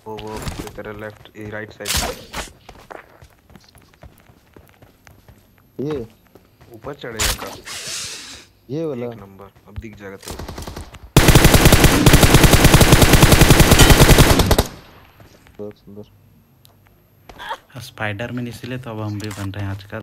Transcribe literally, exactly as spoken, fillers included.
वो वो तेरे लेफ्ट राइट साइड ये ऊपर चढ़ेगा का। ये वाला। एक नंबर, अब दिख जाएगा तेरे को। बहुत सुंदर। स्पाइडर मैन इसीलिए तो अब हम भी बन रहे हैं आजकल।